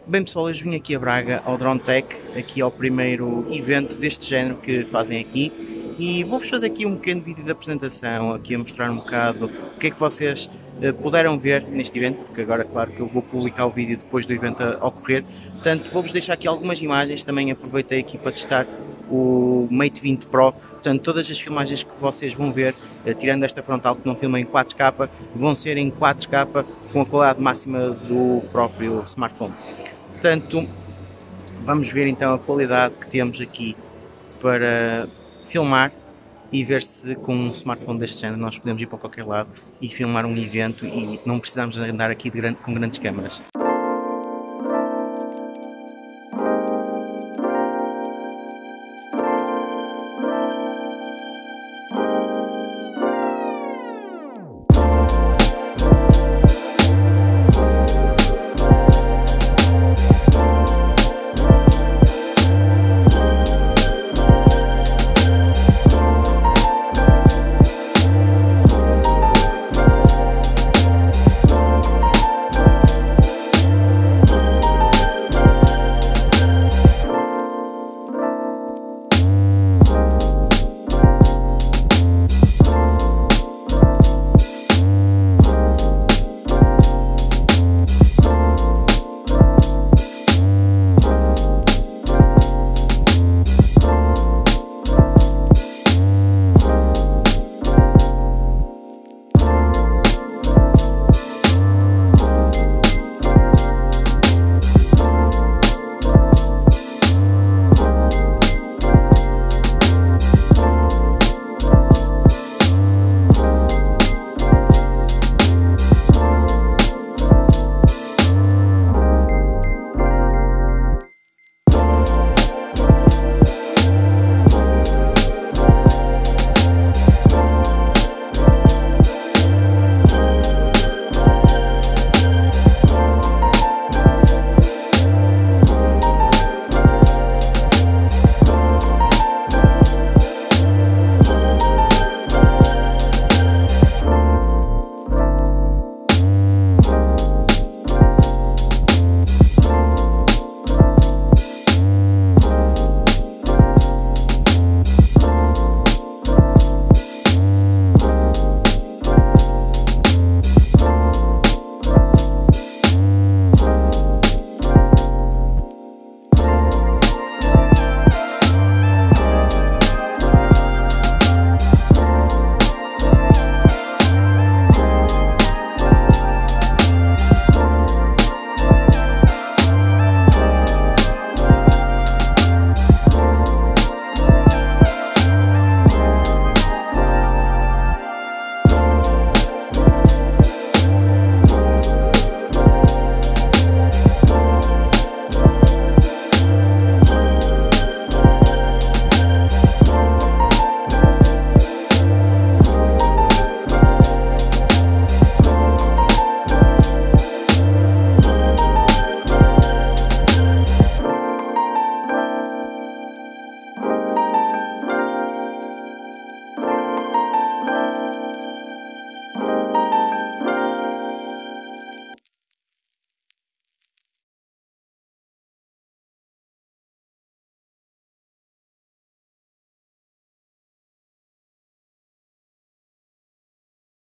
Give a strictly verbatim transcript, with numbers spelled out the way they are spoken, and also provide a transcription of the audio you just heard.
Bem pessoal, hoje vim aqui a Braga ao Drone Tech, aqui ao primeiro evento deste género que fazem aqui, e vou-vos fazer aqui um pequeno vídeo de apresentação, aqui a mostrar um bocado o que é que vocês uh, puderam ver neste evento, porque agora claro que eu vou publicar o vídeo depois do evento a ocorrer, portanto vou-vos deixar aqui algumas imagens, também aproveitei aqui para testar o Mate vinte Pro, portanto todas as filmagens que vocês vão ver, uh, tirando esta frontal que não filma em quatro K, vão ser em quatro K com a qualidade máxima do próprio smartphone. Portanto, vamos ver então a qualidade que temos aqui para filmar e ver se com um smartphone deste género nós podemos ir para qualquer lado e filmar um evento e não precisamos andar aqui de grande, com grandes câmaras.